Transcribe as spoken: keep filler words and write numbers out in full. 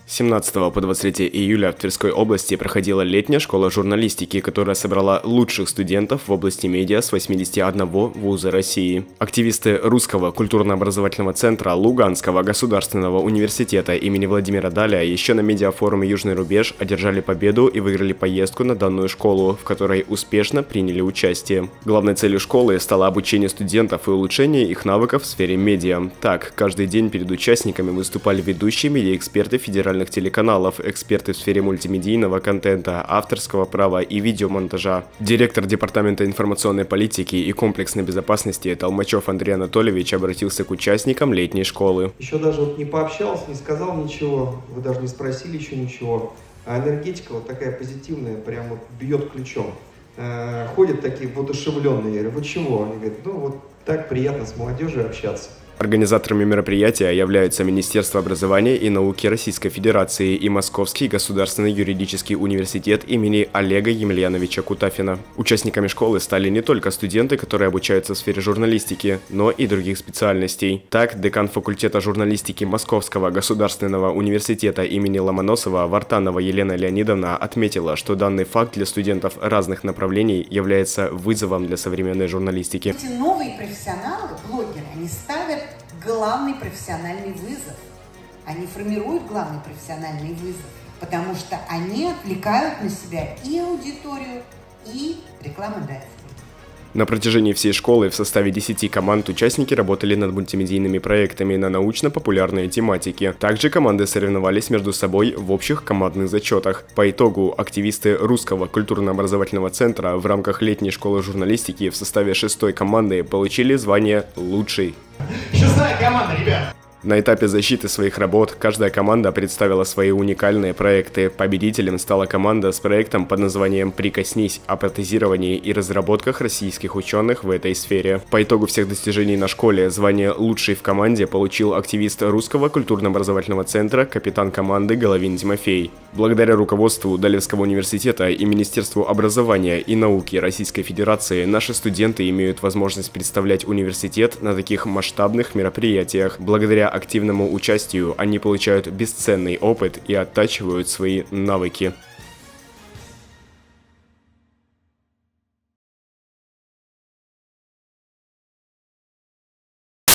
С семнадцатого по двадцать третье июля в Тверской области проходила летняя школа журналистики, которая собрала лучших студентов в области медиа с восьмидесяти одного вуза России. Активисты Русского культурно-образовательного центра Луганского государственного университета имени Владимира Даля еще на медиафоруме «Южный рубеж» одержали победу и выиграли поездку на данную школу, в которой успешно приняли участие. Главной целью школы стало обучение студентов и улучшение их навыков в сфере медиа. Так, каждый день перед участниками выступали ведущие медиаэксперты федеральных телеканалов, эксперты в сфере мультимедийного контента, авторского права и видеомонтажа. Директор Департамента информационной политики и комплексной безопасности Толмачев Андрей Анатольевич обратился к участникам летней школы. Еще даже вот не пообщался, не сказал ничего, вы даже не спросили еще ничего, а энергетика вот такая позитивная, прям вот бьет ключом. Э, ходят такие воодушевленные, я говорю, вы чего? Они говорят, ну вот так приятно с молодежью общаться. Организаторами мероприятия являются Министерство образования и науки Российской Федерации и Московский государственный юридический университет имени Олега Емельяновича Кутафина. Участниками школы стали не только студенты, которые обучаются в сфере журналистики, но и других специальностей. Так, декан факультета журналистики Московского государственного университета имени Ломоносова Вартанова Елена Леонидовна отметила, что данный факт для студентов разных направлений является вызовом для современной журналистики. Эти новые профессионалы, блогеры, они ставят главный профессиональный вызов. Они формируют главный профессиональный вызов, потому что они отвлекают на себя и аудиторию, и рекламодателей. На протяжении всей школы в составе десяти команд участники работали над мультимедийными проектами на научно-популярные тематики. Также команды соревновались между собой в общих командных зачетах. По итогу активисты Русского культурно-образовательного центра в рамках летней школы журналистики в составе шестой команды получили звание «Лучший». Шестая команда, ребят! На этапе защиты своих работ каждая команда представила свои уникальные проекты. Победителем стала команда с проектом под названием «Прикоснись» о протезировании и разработках российских ученых в этой сфере. По итогу всех достижений на школе звание «Лучший в команде» получил активист Русского культурно-образовательного центра, капитан команды Головин Тимофей. Благодаря руководству Далевского университета и Министерству образования и науки Российской Федерации наши студенты имеют возможность представлять университет на таких масштабных мероприятиях. Благодаря активному участию они получают бесценный опыт и оттачивают свои навыки.